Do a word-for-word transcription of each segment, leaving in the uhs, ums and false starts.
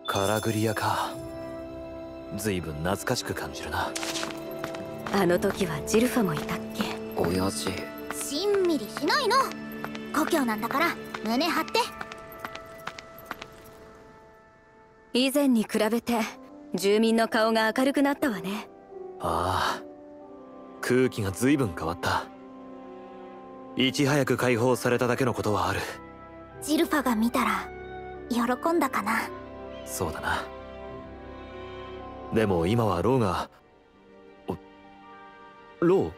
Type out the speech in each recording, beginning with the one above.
カラグリアか。随分懐かしく感じるな。 あの時はジルファもいたっけ。 親父、 しんみりしないの。故郷なんだから胸張って。 以前に比べて住民の顔が明るくなったわね。 ああ、空気が随分変わった。いち早く解放されただけのことはある。 ジルファが見たら喜んだかな。 そうだな。でも今はローが。ロー、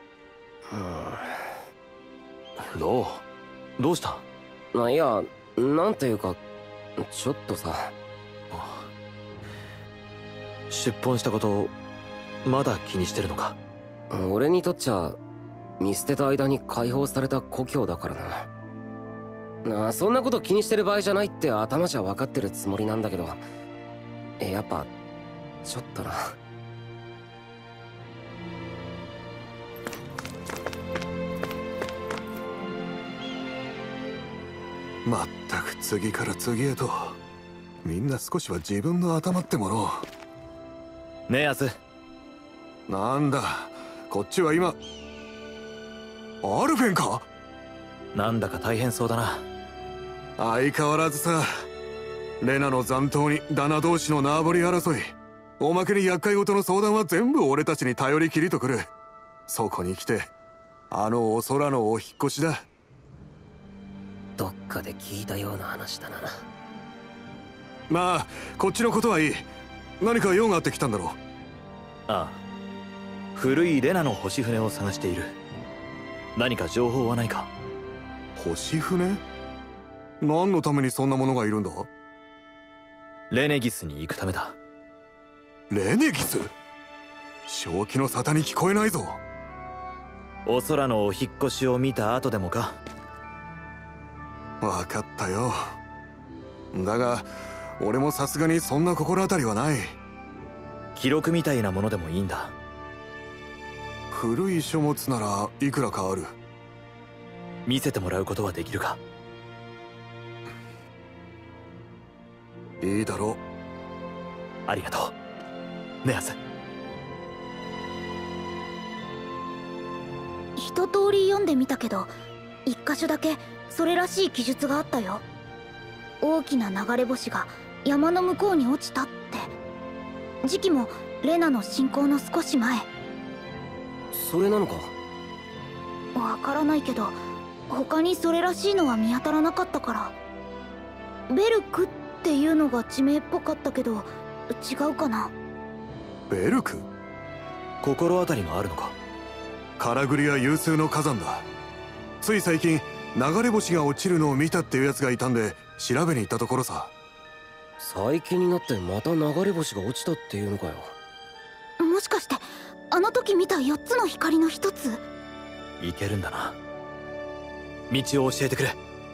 ロー、どうした？ あ、いや、なんていうか、ちょっとさ。 出奔したことまだ気にしてるのか？ 俺にとっちゃ見捨てた間に解放された故郷だからな。なあ、そんなこと気にしてる場合じゃないって頭じゃ分かってるつもりなんだけど、やっぱちょっとな。 まったく次から次へと、みんな少しは自分の頭ってものを。 ねえヤス。 なんだ、こっちは今アルフェンか？ なんだか大変そうだな。 相変わらずさ。レナの残党にダナ同士の縄張り争い、おまけに厄介事の相談は全部俺たちに頼りきりとくる。そこに来てあのお空のお引っ越しだ。 どっかで聞いたような話だな。 まあこっちのことはいい。何か用があって来たんだろう。 ああ、古いレナの星船を探している。何か情報はないか？ 星船？何のためにそんなものがいるんだ？ レネギスに行くためだ。 レネギス？正気の沙汰に聞こえないぞ。 お空のお引っ越しを見た後でもか？ 分かったよ。だが俺もさすがにそんな心当たりはない。 記録みたいなものでもいいんだ。 古い書物ならいくらかある。 見せてもらうことはできるか？ いいだろう。ありがとうネアス。 一通り読んでみたけど、一箇所だけそれらしい記述があったよ。大きな流れ星が山の向こうに落ちたって。時期もレナの侵攻の少し前。 それなのか？ わからないけど、他にそれらしいのは見当たらなかったから。ベルクっていうのが地名っぽかったけど、違うかな。 ベルク？ 心当たりがあるのか？ カラグリア有数の火山だ。つい最近流れ星が落ちるのを見たっていうやつがいたんで調べに行ったところさ。 最近になってまた流れ星が落ちたっていうのかよ。 もしかしてあの時見たよっつの光の一つ？ いけるんだな。道を教えてくれ。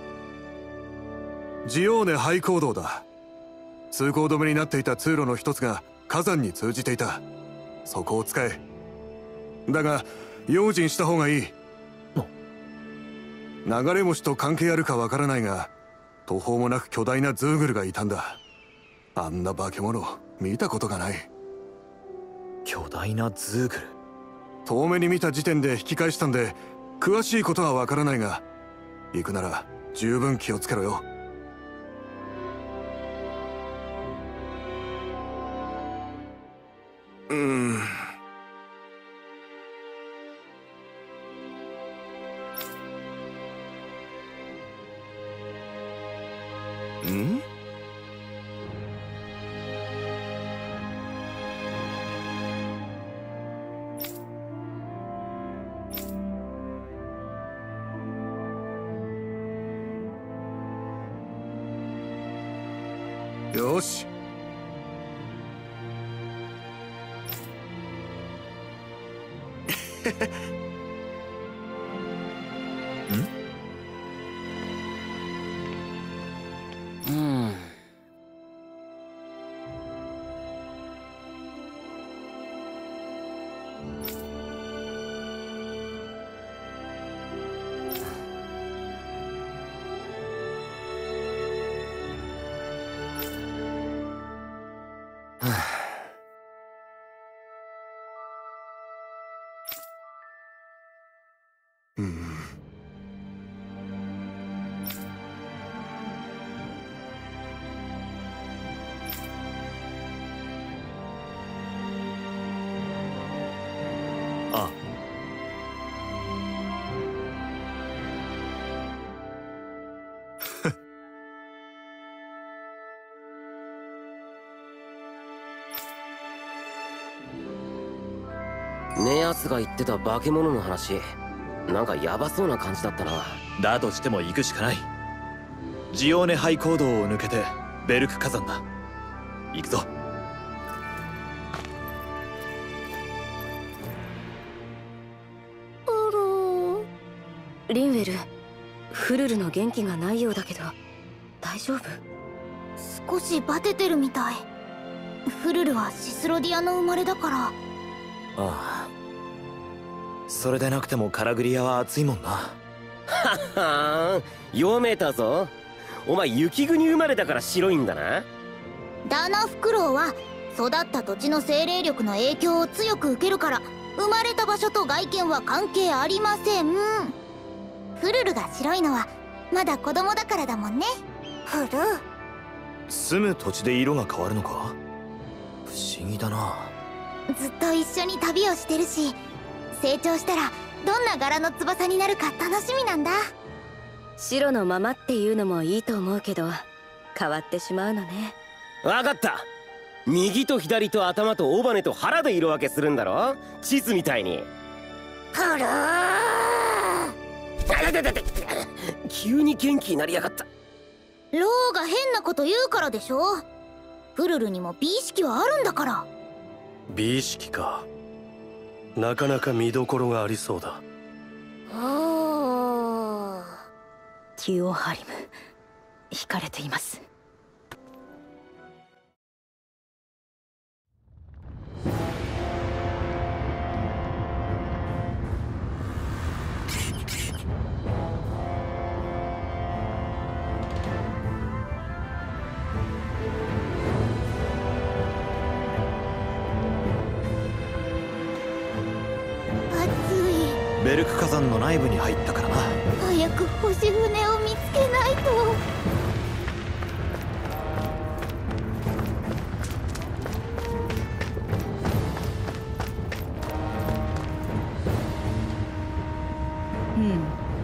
ジオーネ廃坑道だ。通行止めになっていた通路の一つが火山に通じていた。そこを使え。だが用心した方がいい。流れ星と関係あるかわからないが、途方もなく巨大なズーグルがいたんだ。あんな化け物見たことがない。 巨大なズーグル？ 遠目に見た時点で引き返したんで詳しいことはわからないが、行くなら十分気をつけろよ。うーん。ん？よし。 うん。 うん。 あねやつが言ってた化け物の話、なんかヤバそうな感じだったな。 だとしても行くしかない。ジオーネ廃坑道を抜けてベルク火山だ。行くぞ。 リンウェル、フルルの元気がないようだけど大丈夫？ 少しバテてるみたい。フルルはシスロディアの生まれだから。 ああ、それでなくてもカラグリアは暑いもんな。 はっはーん、読めたぞ。お前雪国生まれだから白いんだな。 ダナフクロウは育った土地の精霊力の影響を強く受けるから、生まれた場所と外見は関係ありません。フルルが白いのはまだ子供だからだもんね。フル住む土地で色が変わるのか？不思議だな。 ずっと一緒に旅をしてるし、成長したらどんな柄の翼になるか楽しみなんだ。 白のままっていうのもいいと思うけど変わってしまうのね。 わかった。右と左と頭と尾羽と腹で色分けするんだろ、地図みたいに。 フル急に元気になりやがった。 ローが変なこと言うからでしょ。フルルにも美意識はあるんだから。 美意識か。なかなか見どころがありそうだ。 おー、 ティオハリム惹かれています。 ベルク火山の内部に入ったからな。 早く星船を見つけないと。 うん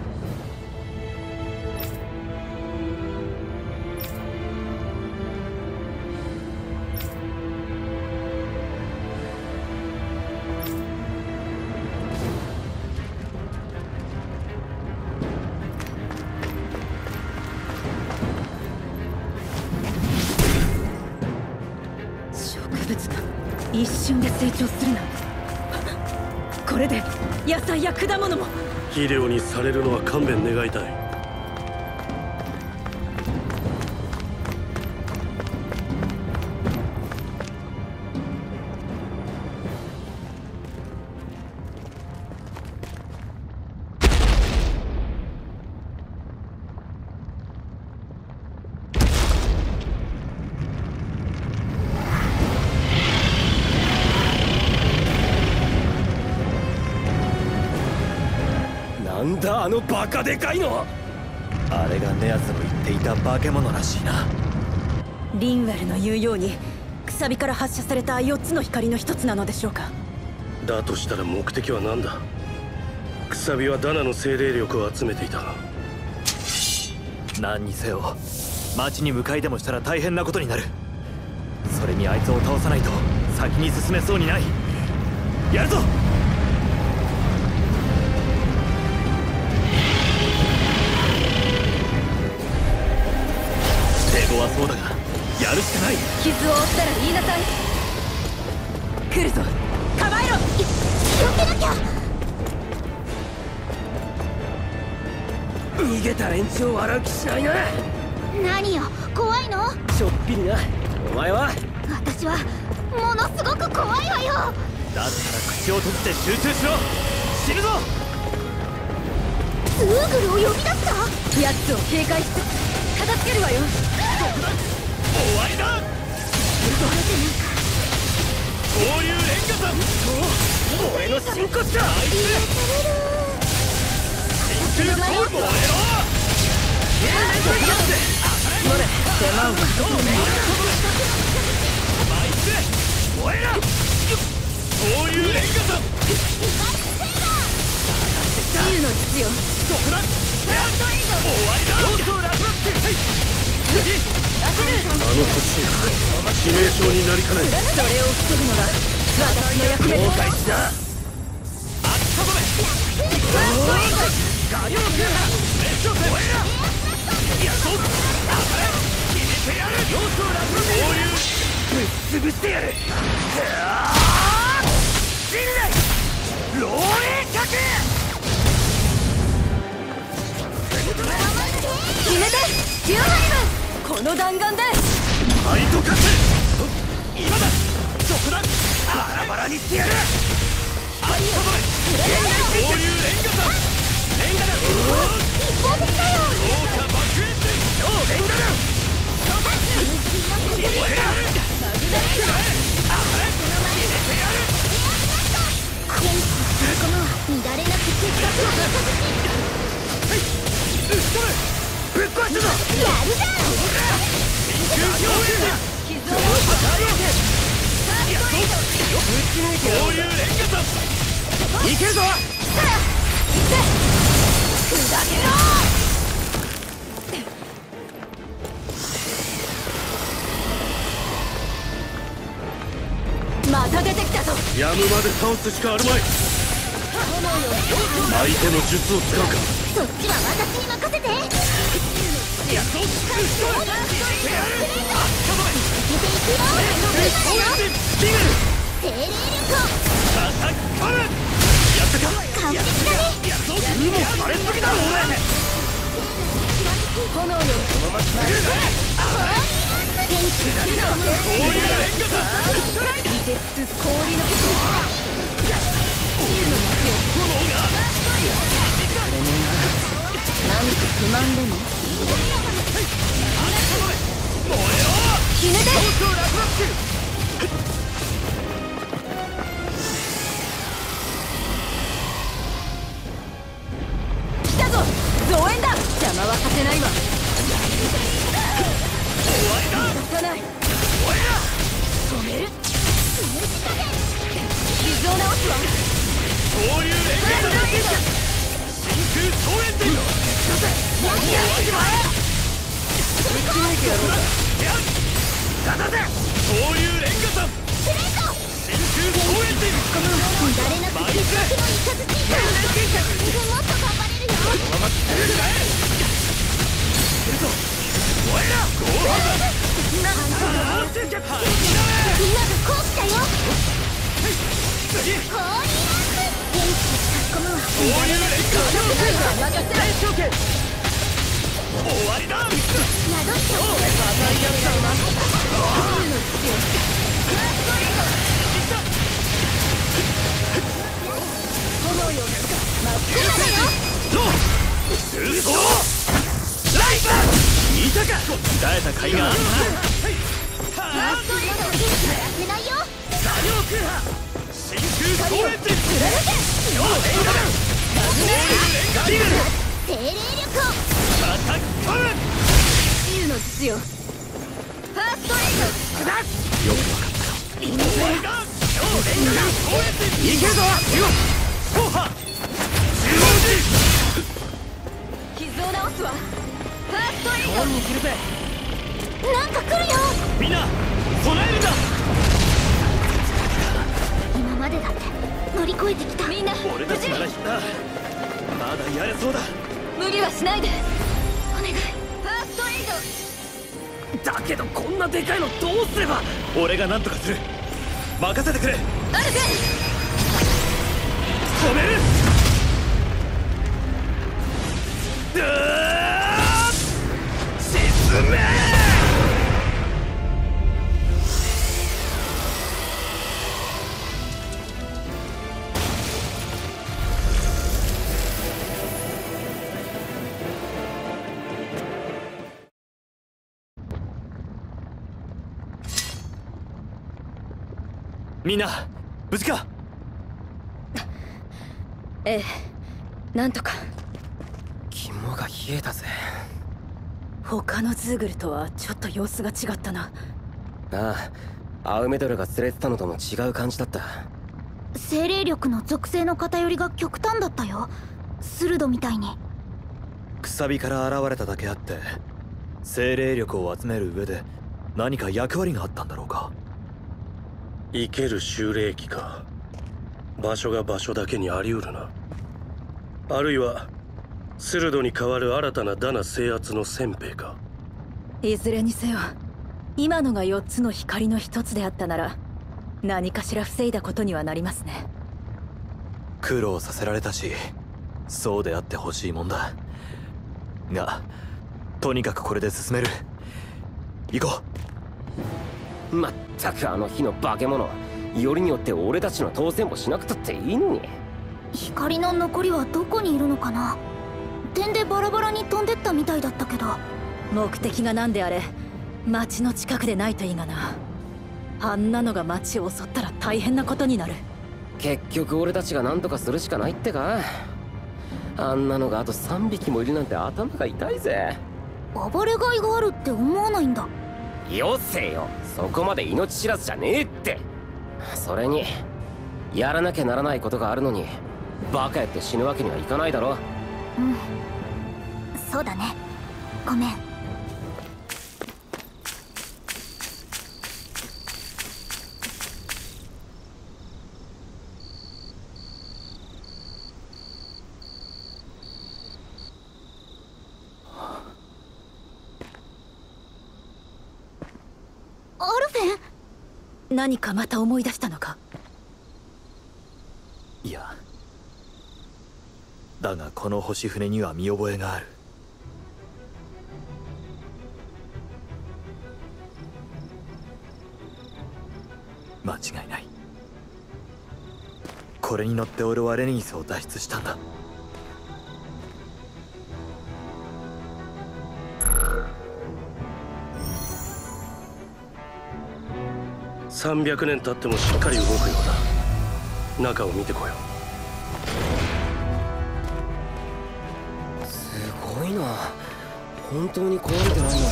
一瞬で成長するなんて。これで野菜や果物も肥料にされるのは勘弁願いたい。 なんだあのバカでかいの。 あれがネアズの言っていた化け物らしいな。 リンウェルの言うようにくさびから発射されたよっつの光の一つなのでしょうか。 だとしたら目的は何だ。くさびはダナの精霊力を集めていた。 何にせよ町に向かいでもしたら大変なことになる。それにあいつを倒さないと先に進めそうにない。やるぞ。手強はそうだがやるしかない。 傷を負ったら言いなさい。来るぞ、構えろ。 気をつけなきゃ。 逃げた連中を笑う気しないな。 何よ、怖いの？ ちょっぴりな。お前は？ 私はものすごく怖いわよ。 だったら口を閉じて集中しろ。死ぬぞ。 ズーグルを呼び出した。 奴を警戒しつつ片付けるわよ。 終わりだ。 バレてなんかの真骨頂。真空ソウル燃えろ。手間をかけてね。マイス燃えろ。そういうレンガさん。 竜の父よ。 どこだ。終わりだ。 あの星致命傷になりかねない。 それを防ぐのが私の役目です。 了解した。あったぞめ。ガリョークメッション燃えろ。いやそうあれ決めてやる。要素を楽にこういうぶっ潰してやる。陣内漏洩かけ。 決めてジュアハイム。この弾丸でハイトカツ。今だ。そこだ。バラバラにしてやる。あったぞめ。こういうレンガだ。レンガだ。 一方的だよ。 豪華爆炎で超レンガだ。燃えろ。あれ入れてやる。 元気その駒は乱れなく的確な形。 うっとれ。ぶっ壊すぞ。 やるじゃん。 真空表現だ。傷をガリョーク。いやそうこういうレンガさん。いけるぞ。 砕けろ。また出てきたぞ。 やむまで倒すしかあるまい。相手の術を使うか。 そっちは私に任せて。 いやそううっとれ。入れてやる。あったぞめ。 出ていくよ。 そうやってスキル。 精霊力アタッカー。やったか。 完璧だね。 いやそうもうされすぎだろ俺。 炎よ。 元気こういうレンガさん。 凍結氷の何か不満でも決めて。来たぞ増援だ。邪魔はさせないわ。出さない。止める。傷を直すわ。 こういうレンガさん。真空総炎天。もう始まれ。ぶち抜いてやろうか。出させ。こういうレンガさん。真空総炎天。 乱れなく的確のイカズチーム。もっと頑張れるよ。 このまま来てるかい。出るぞ。燃えろ。ゴーハザー。 みんながこう来たよ。 次。 氷ラーク。元気差し込むわ。 こういうレンガさん。大将権。終わりだ。 宿っておく。 炎よ。 ロー通行ライバー。いたか。鍛えた甲斐があるな。 ラストエイドをやらせないよ。 ガリョークーハ真空総炎天。よレンガだ。ガリガル。 精霊力をアタッカー。 竜の父よ。 ファーストエイド下す。よくわかったよ。終わりだ。よレンガだ。総炎天。いけるぞ。ゴーハ中央傷を直すわ。 ファーストエイ陣にするぜ。 ドなんか来るよ。 みんな備えるんだ。 今までだって乗り越えてきた。 みんな俺たちならひだ。まだやれそうだ。 無理はしないで。 お願い。ファーストエイド。 だけどこんなでかいのどうすれば。俺が何とかする。任せてくれ。 アルフ止める。うー沈め。みんな無事か。 ええ、なんとか。 肝が冷えたぜ。 他のズーグルとはちょっと様子が違ったな。 ああ、アウメドルが連れてたのとも違う感じだった。 精霊力の属性の偏りが極端だったよ、スルドみたいに。 くさびから現れただけあって精霊力を集める上で何か役割があったんだろうか。 生ける修霊機か。場所が場所だけにあり得るな。あるいはスルドに代わる新たなダナ制圧の先兵か。 いずれにせよ、今のがよっつの光の一つであったなら何かしら防いだことにはなりますね。 苦労させられたしそうであってほしいもんだが、とにかくこれで進める。行こう。まったくあの日の化け物、よりによって俺たちの当選もしなくたっていいのに。 光の残りはどこにいるのかな。点でバラバラに飛んでったみたいだったけど。 目的が何であれ町の近くでないといいがな。あんなのが町を襲ったら大変なことになる。 結局俺たちが何とかするしかないってか。あんなのがあとさんびきもいるなんて頭が痛いぜ。 暴れがいがあるって思わないんだ。 よせよ、そこまで命知らずじゃねえって。それにやらなきゃならないことがあるのにバカやって死ぬわけにはいかないだろ。 うん、そうだね、ごめん。アルフェン、 何かまた思い出したのか。 う。いや、だがこの星船には見覚えがある。間違いない。これに乗って俺はレネギスを脱出したんだ。 さんびゃくねん経ってもしっかり動くようだ。中を見てこよう。すごいな、本当に壊れてないなんて。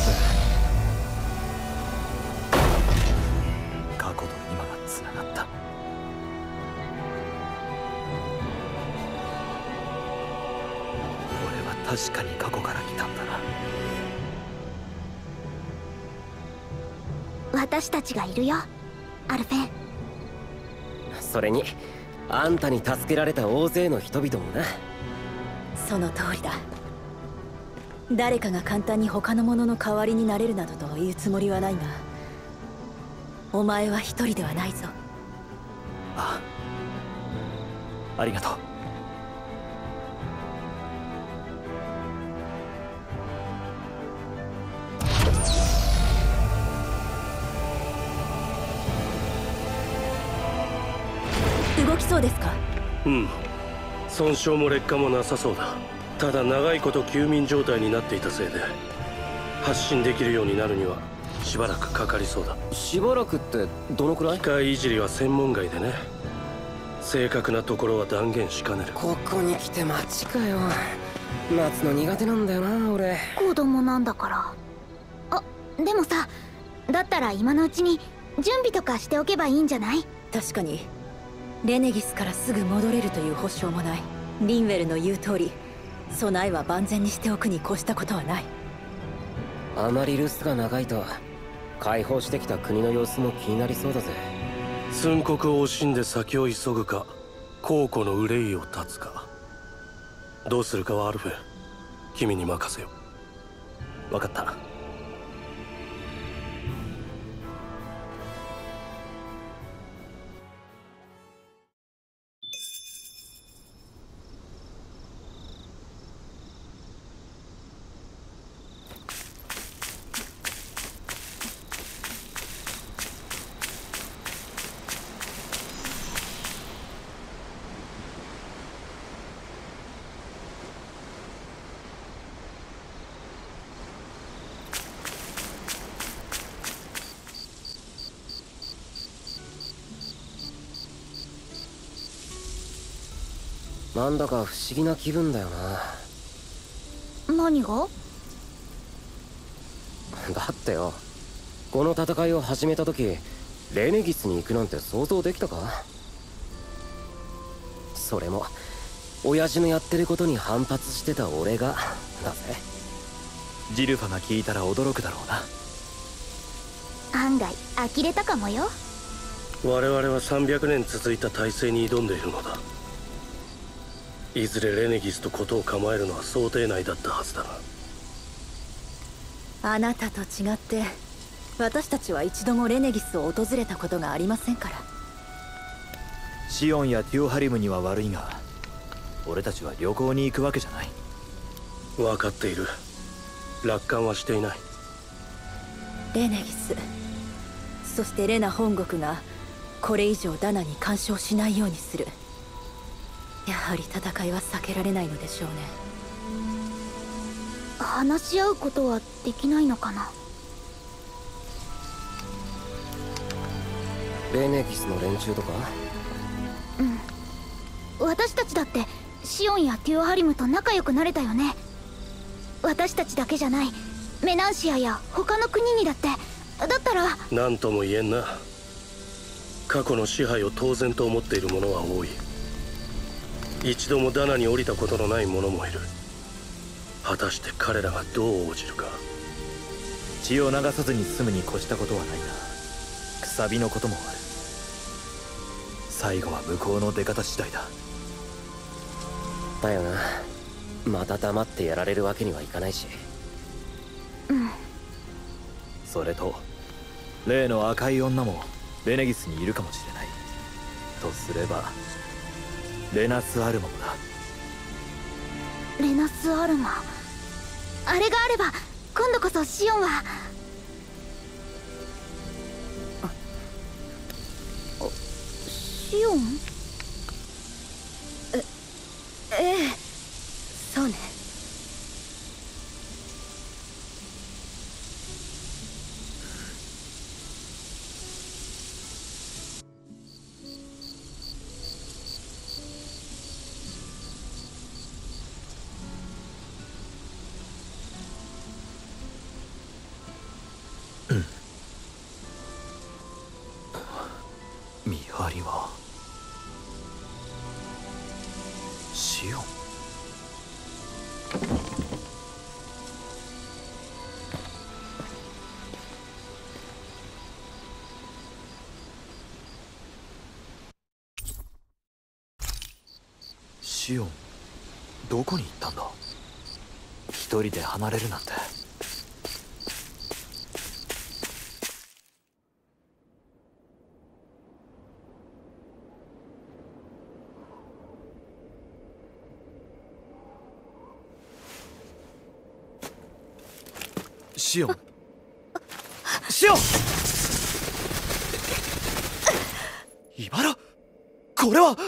過去と今がつながった。俺は確かに過去から来たんだな。 私たちがいるよ、アルフェン。 それにあんたに助けられた大勢の人々もな。 その通りだ。誰かが簡単に他の者の代わりになれるなどと言うつもりはないが、お前は一人ではないぞ。 ああ、ありがとう。 動きそうですか。 う。うん、損傷も劣化もなさそうだ。ただ長いこと休眠状態になっていたせいで発進できるようになるにはしばらくかかりそうだ。 しばらくってどのくらい？ 機械いじりは専門外でね、正確なところは断言しかねる。 ここに来て待ちかよ。待つの苦手なんだよな俺。 子供なんだから。あ、でもさ、だったら今のうちに準備とかしておけばいいんじゃない？ 確かにレネギスからすぐ戻れるという保証もない。リンウェルの言う通り、備えは万全にしておくに越したことはない。 あまり留守が長いと解放してきた国の様子も気になりそうだぜ。 寸刻を惜しんで先を急ぐか、後顧の憂いを断つか。どうするかはアルフェ、君に任せよ。 分かった。 なんだか不思議な気分だよな。 何が？ だってよ、この戦いを始めた時レネギスに行くなんて想像できたか？それも親父のやってることに反発してた俺がだぜ。 ジルファが聞いたら驚くだろうな。 案外呆れたかもよ。 我々はさんびゃくねん続いた体制に挑んでいるのだ。いずれレネギスと事を構えるのは想定内だったはずだが。 あなたと違って私たちは一度もレネギスを訪れたことがありませんから。 シオンやティオハリムには悪いが、俺たちは旅行に行くわけじゃない。 分かっている。楽観はしていない。 レネギス、そしてレナ本国がこれ以上ダナに干渉しないようにする。やはり戦いは避けられないのでしょうね。 話し合うことはできないのかな。 レネギスの連中とか？ うん、私たちだってシオンやティオハリムと仲良くなれたよね。私たちだけじゃない、メナンシアや他の国にだって。だったら何とも言えんな。過去の支配を当然と思っている者は多い。一度もダナに降りたことのない者もいる。果たして彼らがどう応じるか。 血を流さずに済むに越したことはないが、くさびのこともある。最後は向こうの出方次第だ。 だよな。また黙ってやられるわけにはいかないし。 うん。 それと例の赤い女もレネギスにいるかもしれない。とすればレナス・アルマもだ。 レナス・アルマ、あれがあれば今度こそシオンは。シオン？ えええ、そうね。 見張りはシオン。シオン、どこに行ったんだ？一人で離れるなんて。シオン、シオン、イバラ、これは。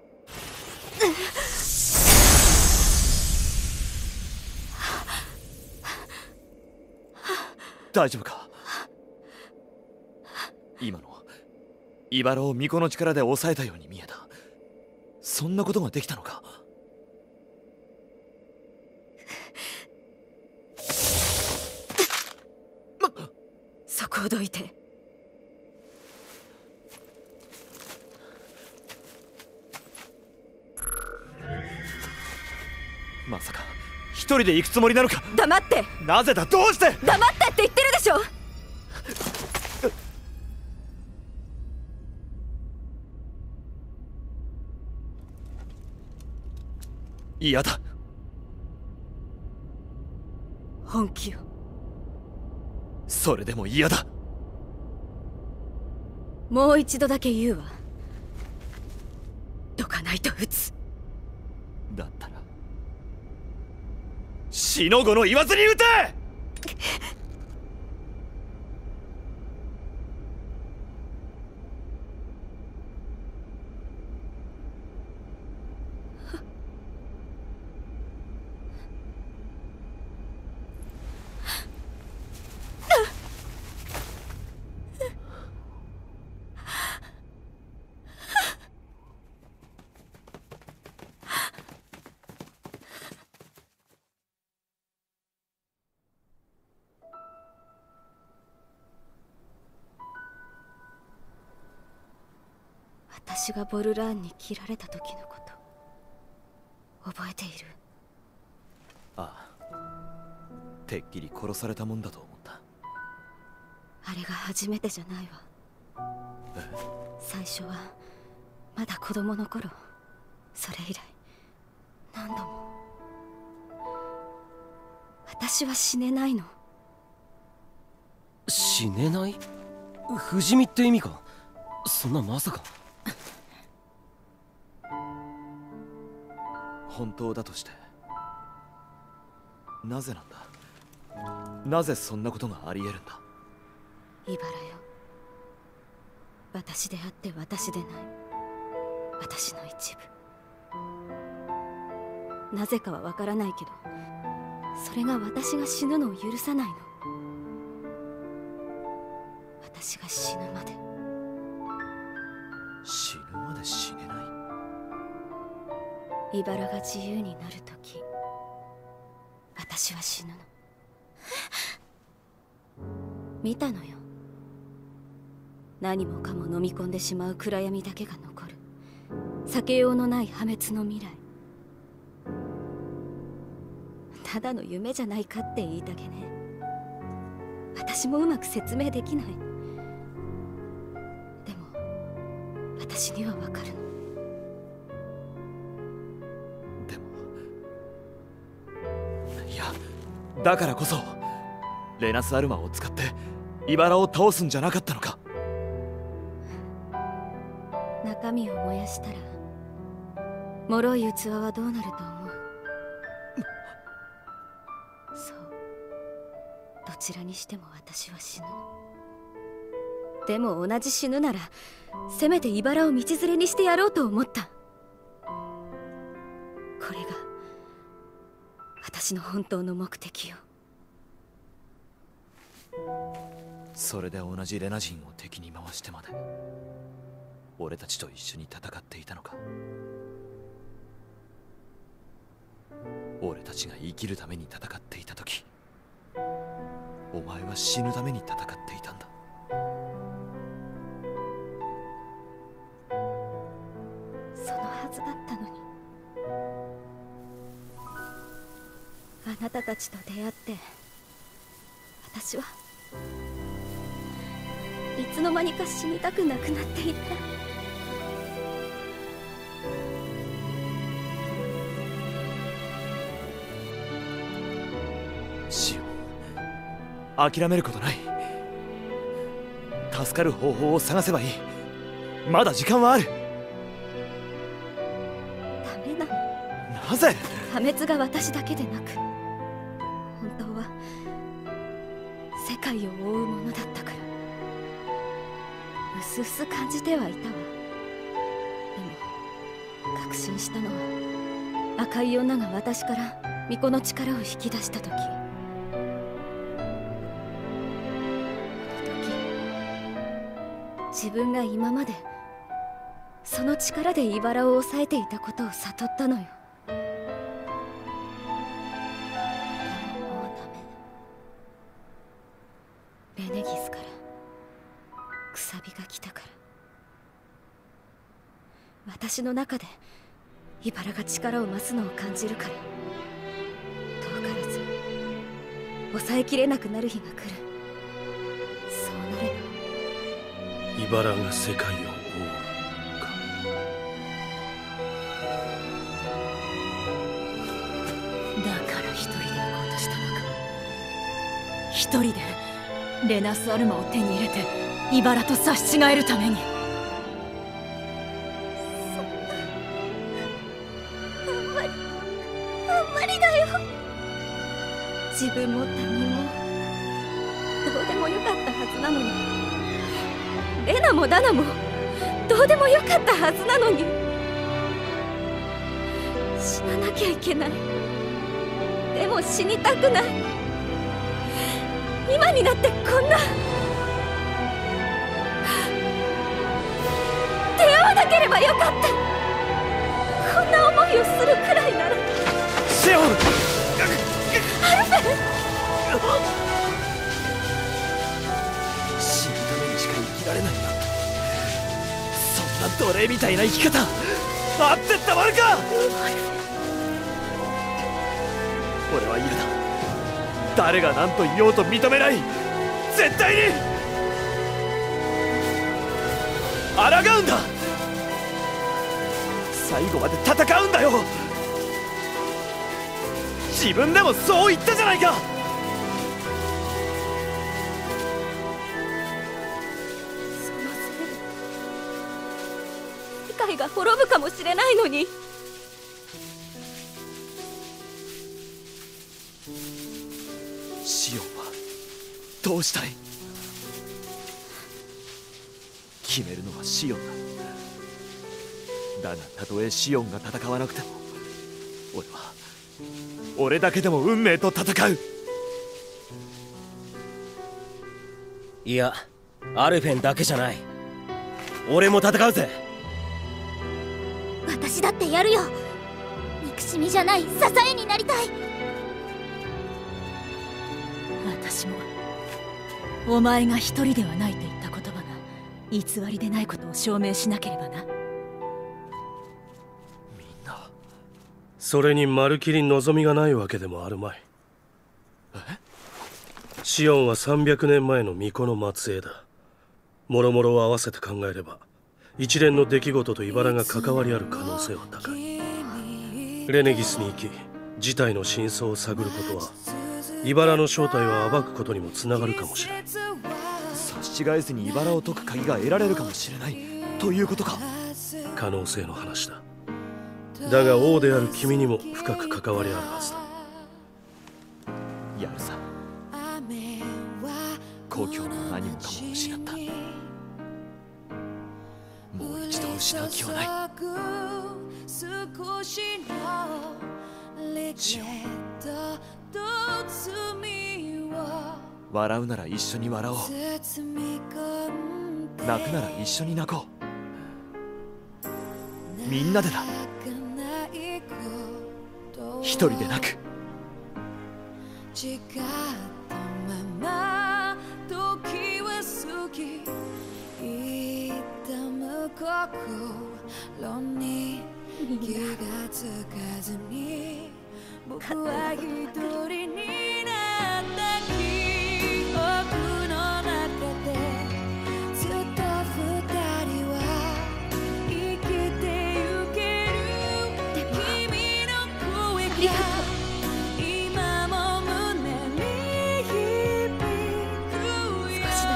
大丈夫か？今のイバラを巫女の力で抑えたように見えた。そんなことができたのか？ そこをどいて。 まさか一人で行くつもりなのか？ 黙って。 なぜだ？どうして？ 黙ってって言ってるでしょ。 嫌だ。 本気よ。 それでも嫌だ。 もう一度だけ言うわ。どかないと撃つ。 だったら死の子の言わずに撃て。 私がボルラーンに切られた時のこと覚えている？ ああ、てっきり殺されたもんだと思った。 あれが初めてじゃないわ。 え？ 最初はまだ子供の頃、それ以来何度も。私は死ねないの。 死ねない？不死身って意味か？そんなまさか。 本当だとしてなぜなんだ？なぜそんなことがあり得るんだ？ イバラよ、私であって私でない、私の一部。なぜかはわからないけど、それが私が死ぬのを許さないの。私が死ぬまで。 死ぬまで死ねない？ イバラが自由になるとき、私は死ぬの。見たのよ。何もかも飲み込んでしまう暗闇だけが残る避けようのない破滅の未来。ただの夢じゃないかって言いたげね。私もうまく説明できない。でも私にはわかるの。 でもいや、だからこそレナスアルマを使ってイバラを倒すんじゃなかったのか？ 中身を燃やしたら脆い器はどうなると思う？そう、どちらにしても私は死ぬの。でも同じ死ぬならせめてイバラを道連れにしてやろうと思った。これが私の本当の目的よ。 それで同じレナ人を敵に回してまで俺たちと一緒に戦っていたのか？俺たちが生きるために戦っていた時、お前は死ぬために戦っていたんだ。 そのはずだったのに。あなたたちと出会って私はいつの間にか死にたくなくなっていた。 シオン、諦めることない。助かる方法を探せばいい。まだ時間はある。 ダメなの。 なぜ？ 破滅が私だけでなく、本当は世界を覆うものだったから。うすうす感じてはいたわ。でも確信したのは赤い女が私から巫女の力を引き出した時。自分が今までその力で茨を抑えていたことを悟ったのよ。でももうダメ。レネギスからくさびが来たから。私の中で茨が力を増すのを感じるから、遠からず抑えきれなくなる日が来る。そうなれば茨が世界を覆うか。 だから一人で行こうとしたのか。一人でレナスアルマを手に入れて茨と差し違えるために。そんな、あんまりあんまりだよ。自分も他人もどうでもよかったはずなのに、レナもダナもどうでもよかったはずなのに、死ななきゃいけない。でも死にたくない。今になってこんな、出会わなければよかった。こんな思いをするくらいなら。 シオン！ アルフェン！ 死ぬためにしか生きられないなんて、そんなな奴隷みたいな生き方あってたまるか。俺はイルダ、誰が何と言おうと認めない。絶対に抗うんだ。最後まで戦うんだよ。自分でもそう言ったじゃないか。 そのせいで世界が滅ぶかもしれないのに。 シオンはどうしたい。決めるのはシオンだ。だがたとえシオンが戦わなくても、俺は俺だけでも運命と戦う。 いや、アルフェンだけじゃない。俺も戦うぜ。 私だってやるよ。憎しみじゃない支えになりたい。 私もお前が一人ではないと言った言葉が偽りでないことを証明しなければな。 みんなそれにまるきり望みがないわけでもあるまい。 え？ シオンはさんびゃくねんまえの巫女の末裔だ。もろもろを合わせて考えれば一連の出来事と茨が関わりある可能性は高い。レネギスに行き事態の真相を探ることは茨の正体を暴くことにもつながるかもしれん。 差し違えずに茨を解く鍵が得られるかもしれないということか。 可能性の話だ。だが王である君にも深く関わりあるはずだ。 やるさ。故郷の何もかも失った。もう一度失う気はない。シオン、笑うなら一緒に笑おう。泣くなら一緒に泣こう。みんなでだ。一人で泣く。 みんな僕は一人になった記憶の中でずっと二人は生きてゆける。君の声が今も胸に響くよ。少しだ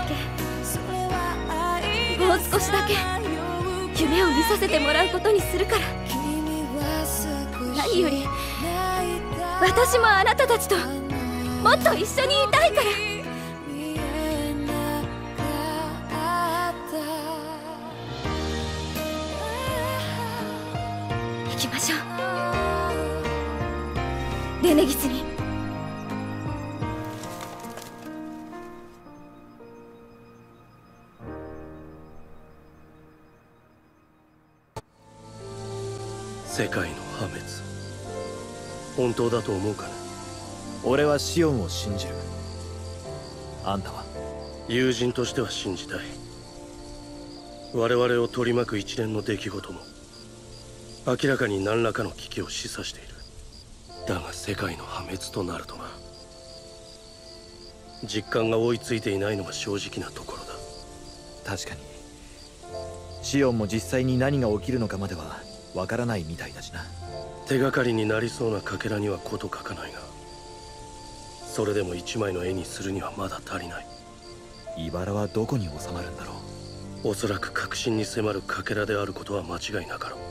け、もう少しだけ夢を見させてもらうことにするから。何より私もあなたたちともっと一緒にいたいから。行きましょう、レネギスに。 世界の破滅、本当だと思うかね。 俺はシオンを信じる。あんたは？ 友人としては信じたい。我々を取り巻く一連の出来事も明らかに何らかの危機を示唆している。だが世界の破滅となるとな、実感が追いついていないのが正直なところだ。 確かにシオンも実際に何が起きるのかまではわからないみたいだしな。 手がかりになりそうなかけらには事書かないが、それでも一枚の絵にするにはまだ足りない。 茨はどこに収まるんだろう。おそらく確信に迫るかけらであることは間違いなかろ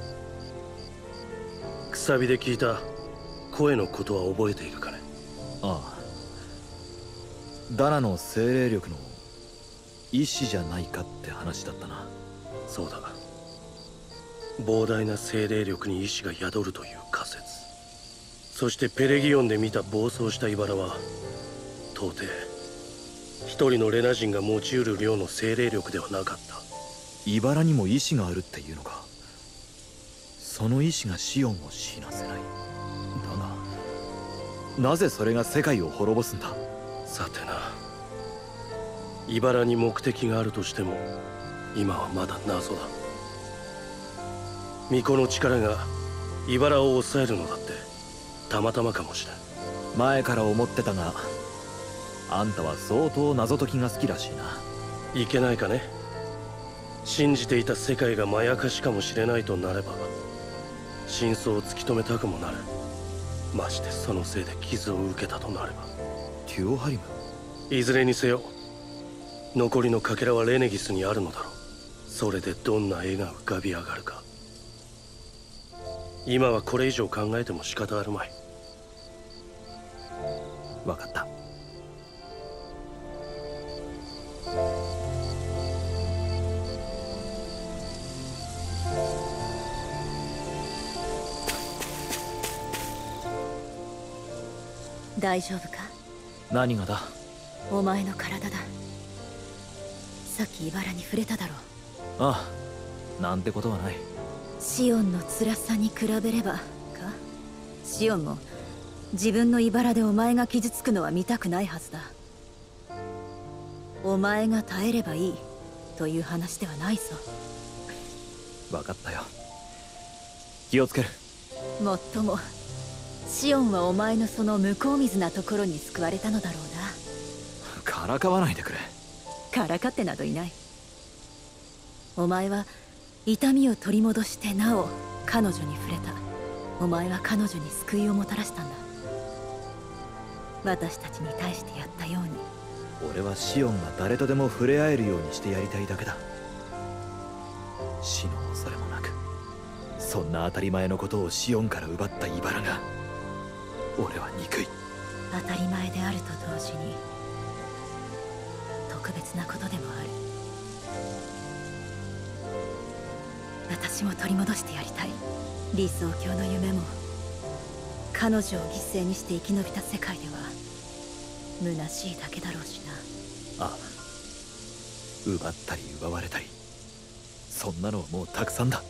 う。くさびで聞いた声のことは覚えているかね。 ああ、ダナの精霊力の意志じゃないかって話だったな。 そうだ、膨大な精霊力に意志が宿るという仮説。そしてペレギオンで見た暴走した茨は到底一人のレナ人が持ち得る量の精霊力ではなかった。 茨にも意志があるっていうのか。その意志がシオンを死なせない。だがなぜそれが世界を滅ぼすんだ。 さてな、茨に目的があるとしても今はまだ謎だ。 巫女の力が茨を抑えるのだってたまたまかもしれん。 前から思ってたが、あんたは相当謎解きが好きらしいな。 いけないかね。信じていた世界がまやかしかもしれないとなれば真相を突き止めたくもなる。ましてそのせいで傷を受けたとなれば。 テュオハリム。 いずれにせよ残りのかけらはレネギスにあるのだろう。それでどんな絵が浮かび上がるか。今はこれ以上考えても仕方あるまい。 分かった。 大丈夫か？ 何がだ？ お前の体だ。さっき茨に触れただろう。 ああ、なんてことはない。 シオンの辛さに比べればか。シオンも自分の茨でお前が傷つくのは見たくないはずだ。お前が耐えればいいという話ではないぞ。 分かったよ。気をつける。 もっともシオンはお前のその向こう水なところに救われたのだろうな。 からかわないでくれ。 からかってなどいない。お前は痛みを取り戻してなお彼女に触れた。お前は彼女に救いをもたらしたんだ。私たちに対してやったように。 俺はシオンが誰とでも触れ合えるようにしてやりたいだけだ。死の恐れもなく、そんな当たり前のことをシオンから奪った茨が俺は憎い。 当たり前であると同時に特別なことでもある。私も取り戻してやりたい。理想郷の夢も彼女を犠牲にして生き延びた世界では虚しいだけだろうしな。 ああ、奪ったり奪われたり、そんなのはもうたくさんだ。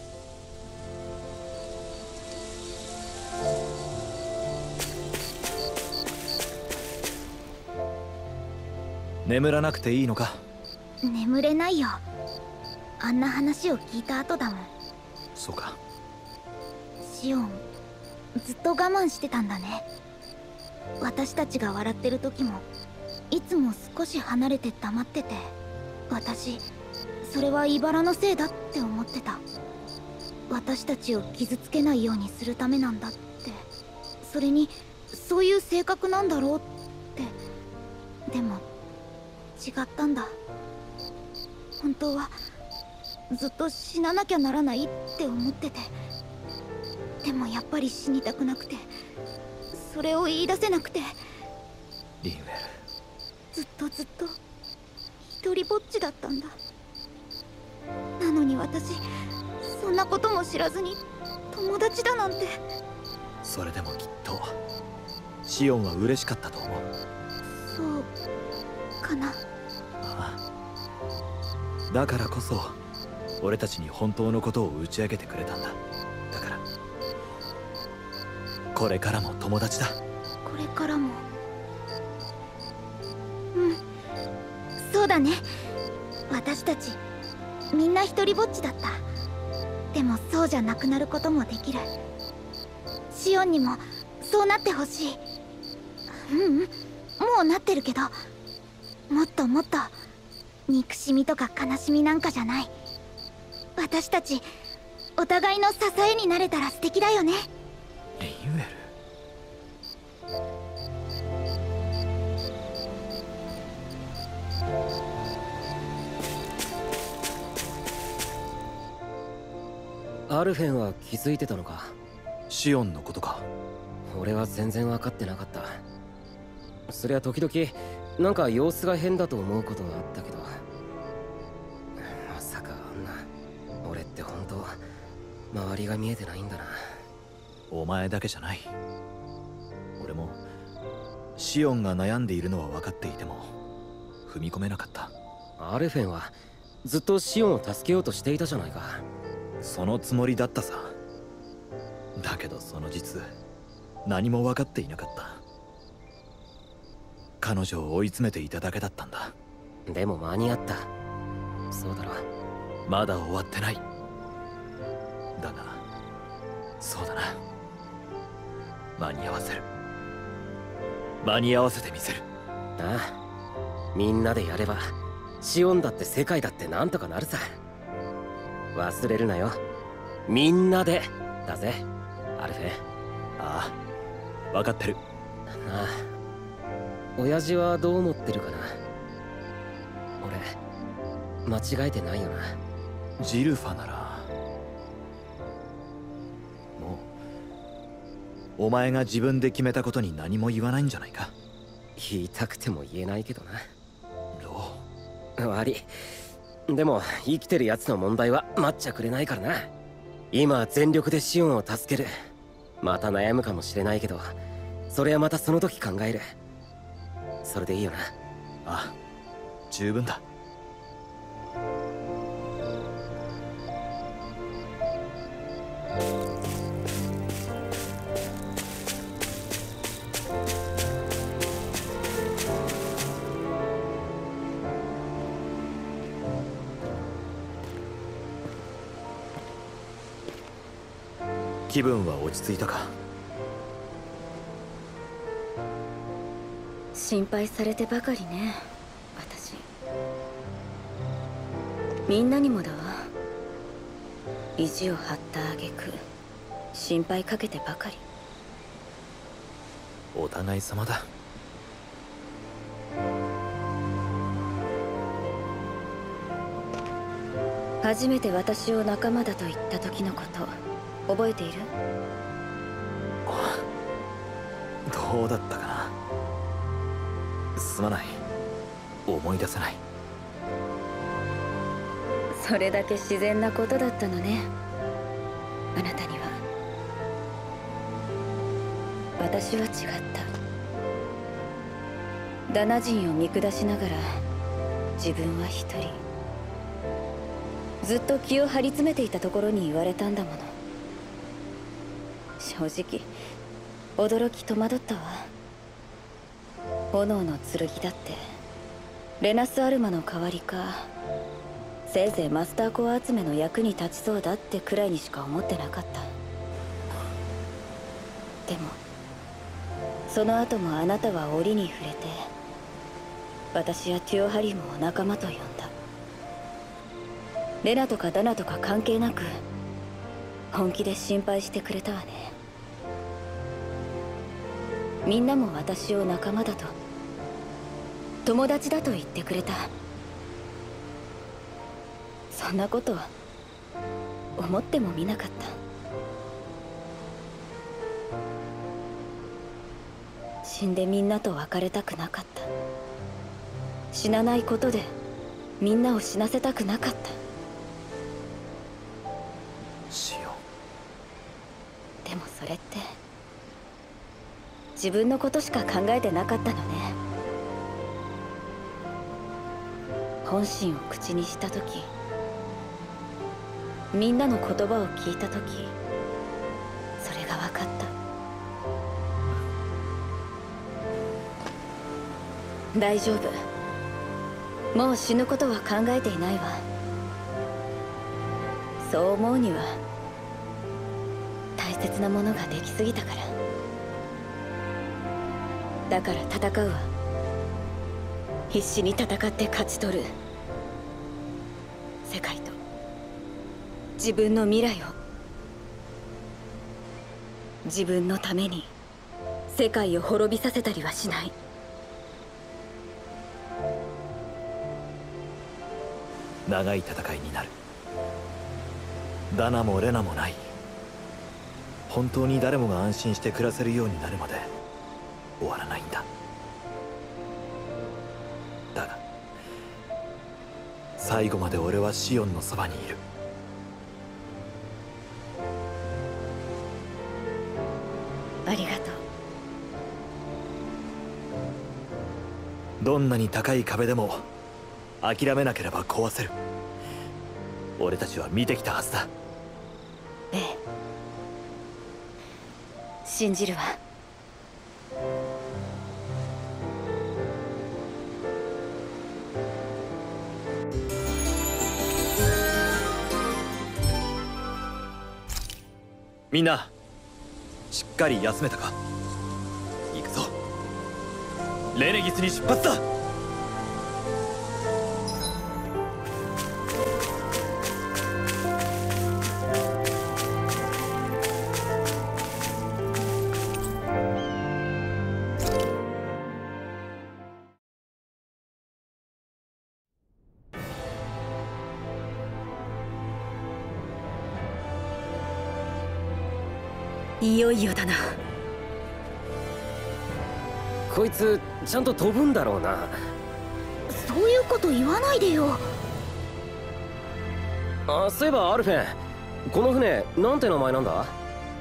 眠らなくていいのか？ 眠れないよ。あんな話を聞いた後だもん。 そうか。 シオンずっと我慢してたんだね。私たちが笑ってる時もいつも少し離れて黙ってて、私それは茨のせいだって思ってた。私たちを傷つけないようにするためなんだって。それにそういう性格なんだろうって。でも違ったんだ。本当はずっと死ななきゃならないって思ってて、でもやっぱり死にたくなくて、それを言い出せなくて。 リンウェル、 ずっとずっと一人ぼっちだったんだ。なのに私そんなことも知らずに友達だなんて。 それでもきっとシオンは嬉しかったと思う。 そうかな。 ああ、だからこそ俺たちに本当のことを打ち明けてくれたんだ。だからこれからも友達だ。 これからも。うん、そうだね。私たちみんな一人ぼっちだった。でもそうじゃなくなることもできる。シオンにもそうなってほしい。ううん、もうなってるけど、もっともっと憎しみとか悲しみなんかじゃない。私たちお互いの支えになれたら素敵だよね。 リンウェル、 アルフェンは気づいてたのか？ シオンのことか？ 俺は全然分かってなかった。そりゃ時々なんか様子が変だと思うことがあったけど、まさかあんな。俺って本当周りが見えてないんだな。 お前だけじゃない。俺もシオンが悩んでいるのは分かっていても踏み込めなかった。 アルフェンはずっとシオンを助けようとしていたじゃないか。 そのつもりだったさ。だけどその実何も分かっていなかった。彼女を追い詰めていただけだったんだ。 でも間に合った。そうだろ。 まだ終わってない。 だがそうだな、間に合わせる。間に合わせてみせる。 ああ、みんなでやればシオンだって世界だってなんとかなるさ。忘れるなよ、みんなでだぜアルフェ。 ああ、分かってる。 ああ、親父はどう思ってるかな。俺間違えてないよな。 ジルファならもうお前が自分で決めたことに何も言わないんじゃないか。 言いたくても言えないけどな。 ロ悪い。でも生きてるやつの問題は待っちゃくれないからな。今全力でシオンを助ける。また悩むかもしれないけど、それはまたその時考える。それでいいよな。 ああ、十分だ。気分は落ち着いたか？ 心配されてばかりね、私。みんなにもだわ。意地を張った挙句心配かけてばかり。 お互い様だ。 初めて私を仲間だと言った時のこと覚えている？ どうだったかな。すまない、思い出せない。 それだけ自然なことだったのね、あなたには。私は違った。ダナ人を見下しながら自分は一人ずっと気を張り詰めていたところに言われたんだもの。正直驚き戸惑ったわ。炎の剣だってレナスアルマの代わりか、せいぜいマスターコア集めの役に立ちそうだってくらいにしか思ってなかった。でもその後もあなたは折に触れて私やテュオハリムを仲間と呼んだ。レナとかダナとか関係なく本気で心配してくれたわね。みんなも私を仲間だと、友達だと言ってくれた。そんなことは思ってもみなかった。死んでみんなと別れたくなかった。死なないことでみんなを死なせたくなかった。 シオン。 でもそれって自分のことしか考えてなかったのね。本心を口にした時、みんなの言葉を聞いた時、それが分かった。大丈夫、もう死ぬことは考えていないわ。そう思うには大切なものができすぎたから。だから戦うわ。必死に戦って勝ち取る。世界と自分の未来を。自分のために世界を滅びさせたりはしない。 長い戦いになる。ダナもレナもない。本当に誰もが安心して暮らせるようになるまで終わらないんだ。だが最後まで俺はシオンのそばにいる。 ありがとう。 どんなに高い壁でも諦めなければ壊せる。俺たちは見てきたはずだ。 ええ、信じるわ。 みんなしっかり休めたか。行くぞ。レネギスに出発だ。 いよいよだな。 こいつちゃんと飛ぶんだろうな。 そういうこと言わないでよ。 あ、そういえばアルフェン、この船なんて名前なんだ？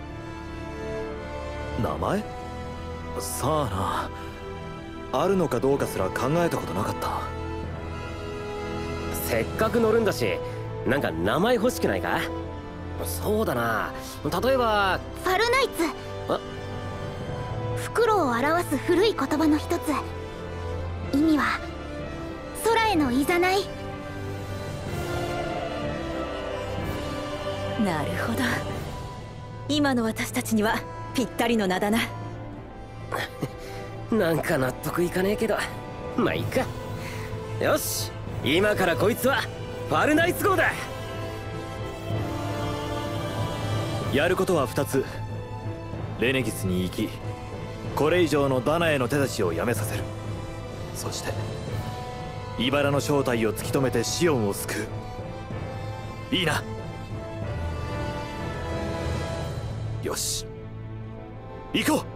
名前？さあな、あるのかどうかすら考えたことなかった。 せっかく乗るんだし、なんか名前欲しくないか？そうだな、例えばファルナイツ。袋を表す古い言葉の一つ。意味は空へのいざない。 なるほど、今の私たちにはぴったりの名だな。 なんか納得いかねえけど、まあいいか。よし、今からこいつはファルナイツ号だ。 やることはふたつ。レネギスに行き、これ以上のダナへの手出しをやめさせる。そして茨の正体を突き止めてシオンを救う。いいな。よし、行こう。